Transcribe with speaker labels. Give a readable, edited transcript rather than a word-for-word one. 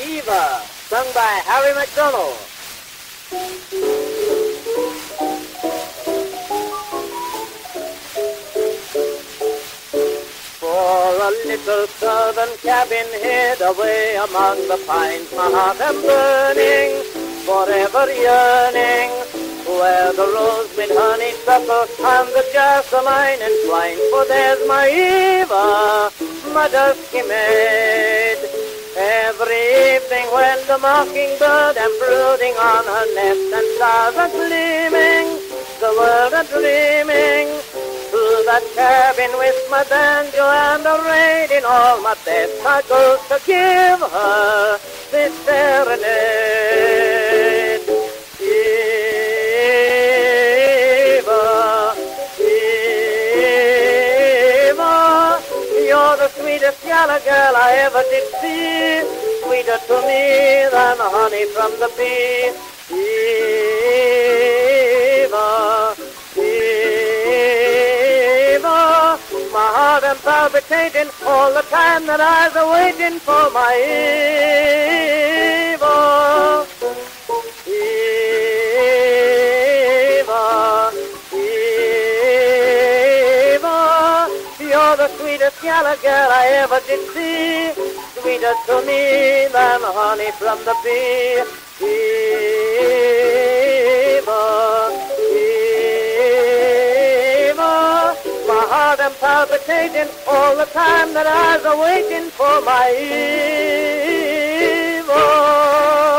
Speaker 1: Eva, sung by Harry Macdonough. For a little southern cabin hid away among the pines, my heart am burning, forever yearning, where the rose with honeysuckle and the jasmine entwine. For there's my Eva, my dusky maid. Every evening when the mockingbird am brooding on her nest and stars are gleaming, the world are dreaming, to that cabin with my banjo and arrayed in all my best, I go to give her this serenade. Eva, Eva, you're the sweetest yellow girl I ever did see, sweeter to me than honey from the bee. Eva, Eva, my heart am palpitating all the time that I was waiting for my Eva. Eva, Eva, you're the sweetest yellow girl I ever did see, sweeter to me than honey from the bee. Eva, Eva, my heart am palpitating all the time that I was waiting for my Eva.